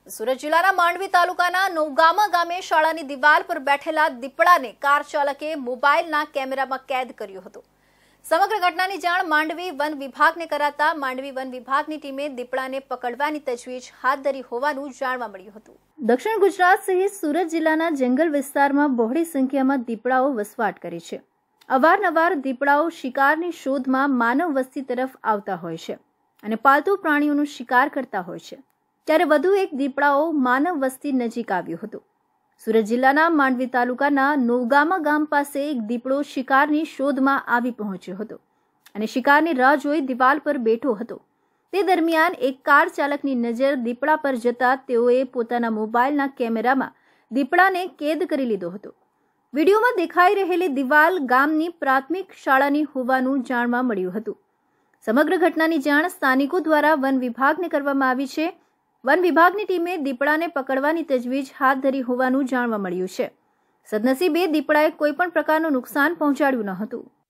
સુરત જિલ્લાના માંડવી તાલુકાના નોગામા ગામે શાળાની દિવાલ પર બેઠેલા દીપડાને કાર ચાલકે મોબાઈલના કેમેરામાં કેદ કર્યો હતો। સમગ્ર ઘટનાની જાણ માંડવી વન વિભાગને કરાતા માંડવી વન વિભાગની ટીમે દીપડાને પકડવાની તજવીજ હાથ ધરી હોવાનું જાણવા મળ્યું હતું। દક્ષિણ ગુજરાત સહિત સુરત જિલ્લાના જંગલ વિસ્તારમાં બહોળી સંખ્યામાં દીપડાઓ વસવાટ કરે છે। અવારનવાર દીપડાઓ શિકારની શોધમાં માનવ વસ્તી તરફ આવતા હોય છે અને પાલતુ પ્રાણીઓનો શિકાર કરતા હોય છે। ત્યારે વધુ એક દીપડાઓ માનવ વસ્તી નજીક આવ્યો હતો। સુરત જિલ્લાના માંડવી તાલુકાના નોગામા ગામ પાસે એક દીપડો શિકારની શોધમાં આવી પહોંચ્યો હતો અને શિકારની રાહ જોઈ દિવાલ પર બેઠો હતો। તે દરમિયાન એક કાર ચાલકની નજર દીપડા પર જતા તેઓએ પોતાના મોબાઈલના કેમેરામાં દીપડાને કેદ કરી લીધો હતો। વિડીયોમાં દેખાઈ રહેલી દિવાલ ગામની પ્રાથમિક શાળાની હોવાનું જાણવા મળ્યું હતું। સમગ્ર ઘટનાની જાણ સ્થાનિકો દ્વારા વન વિભાગને કરવામાં આવી છે। વન વિભાગની ટીમે દીપડાને પકડવાની તજવીજ હાથ ધરી હોવાનું જાણવા મળ્યું છે। સદનસીબે દીપડાએ કોઈ પણ પ્રકારનું નુકસાન પહોંચાડ્યું ન હતું।